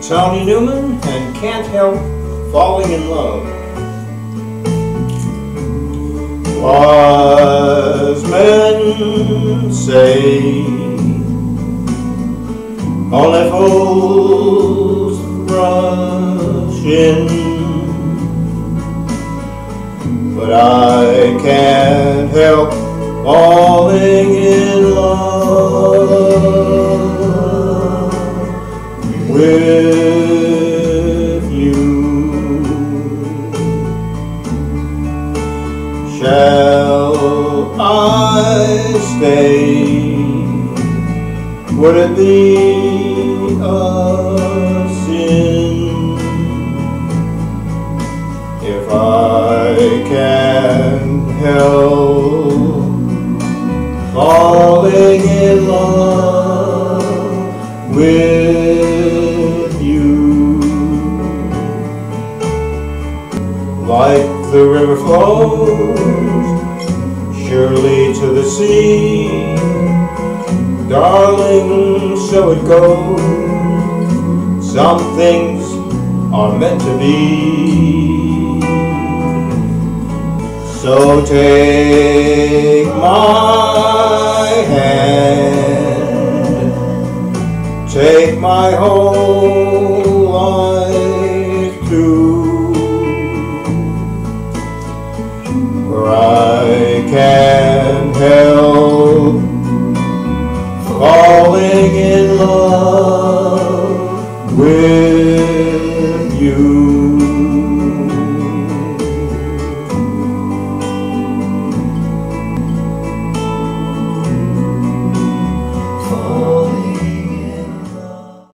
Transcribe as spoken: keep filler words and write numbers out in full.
Tonie Newwmann and Can't Help Falling in Love. Wise men say only fools rush in, but I can't help falling in love with you. Shall I stay? Would it be a sin if I can't help falling in love with you? Like the river flows surely to the sea, darling, so it goes. Some things are meant to be. So take my hand, take my whole life too, for I can't help falling in love